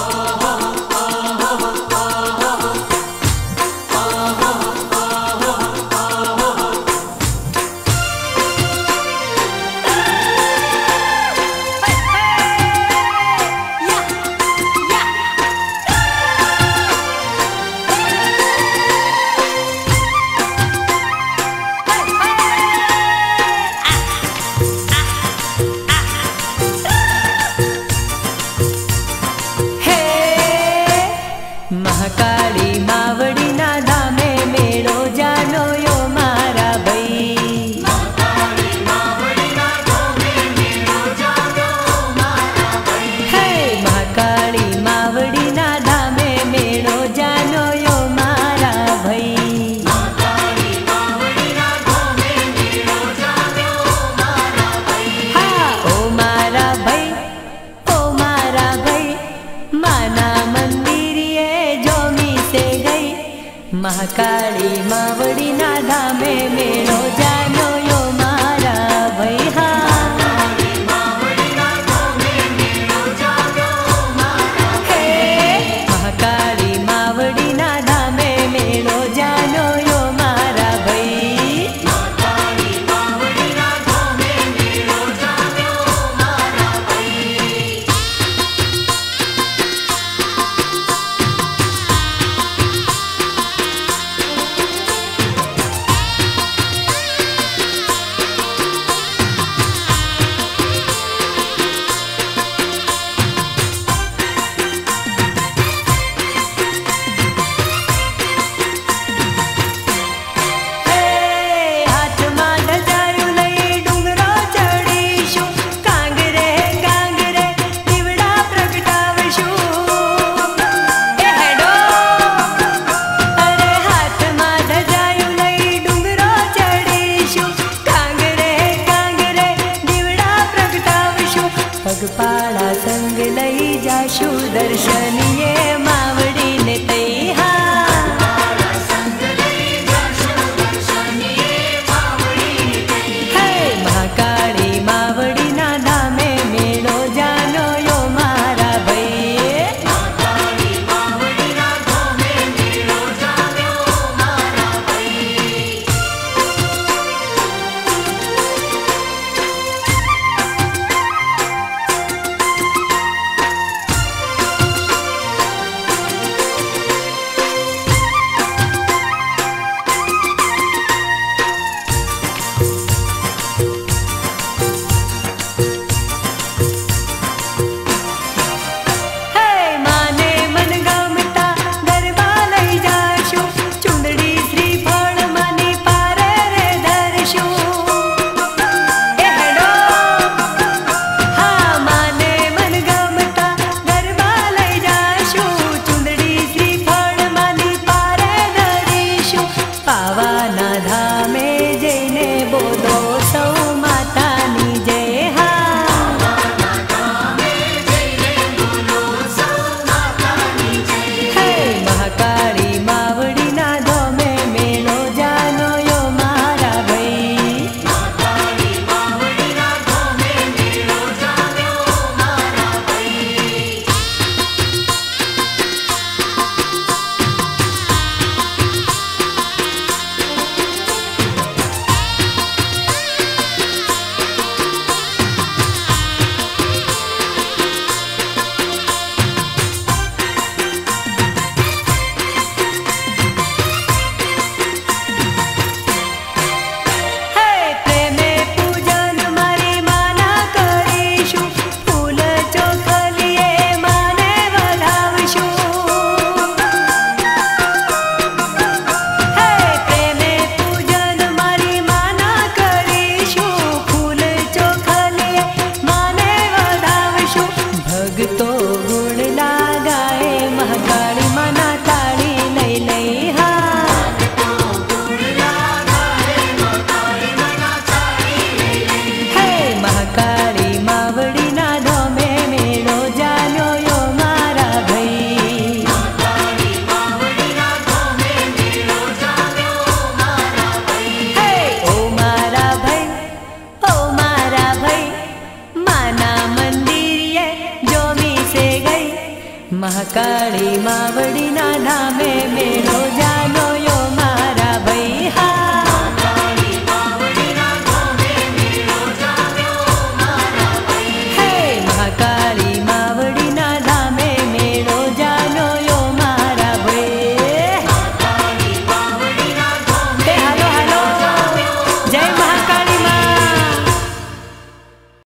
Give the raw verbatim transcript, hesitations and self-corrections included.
महाकाली मावड़ी ना धामे मेळो जानो यो मारा भई। महाकाली मावड़ी ना धामे मेळो जानो मारा भई। हे महाकाली मावड़ी ना धामे मेळो जानो यो मारा भई। महाकाली मावड़ी ना धामे मेळो जानो मारा भई। हा ओ मारा भई ओ मारा भई माना मंदिरिए महाकाली मावड़ी ना धामे मेळो जानो यो मारा भई। हा महाकाली मावड़ी ना धामे मेळो जानो मारा भई। महाकाली मावड़ी ना धामे मेळो जानो यो मारा भई। महाकाली मावड़ी ना धामे मेळो जानो मारा भई। पगपाळा संग लई जाशु दर्शनिये मावड़ी ने तई। हा पगपाळा संग लई जाशु दर्शनिये मावड़ी ने तई। हे महाकाली मावड़ी ना धामे मेळो जानो यो मारा भई। महाकाली मावड़ी ना धामे मेळो जानो मारा भई। महाकाળી मावड़ी ना नामे मेलो जानो